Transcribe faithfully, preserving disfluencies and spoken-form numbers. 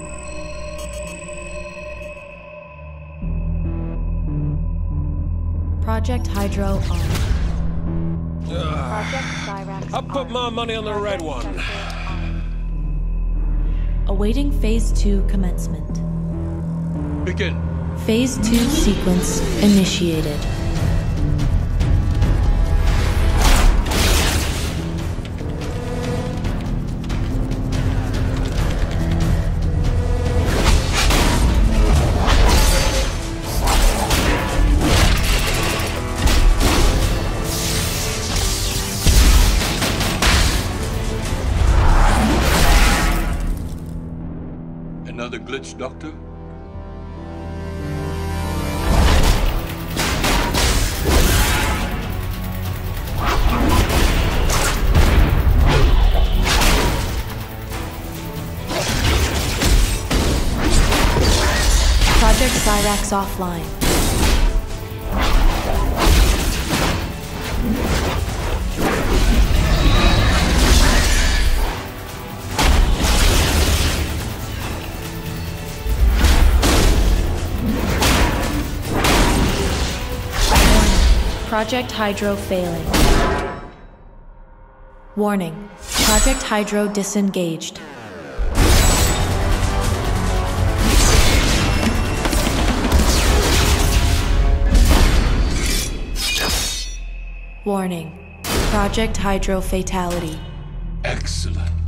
Project Hydro on. Project Cyrax. I'll put my money on the red one. Awaiting Phase two commencement. Begin. Phase two sequence initiated. Another glitch, Doctor? Project Cyrax offline. Project Hydro failing. Warning. Project Hydro disengaged. Warning. Project Hydro fatality. Excellent.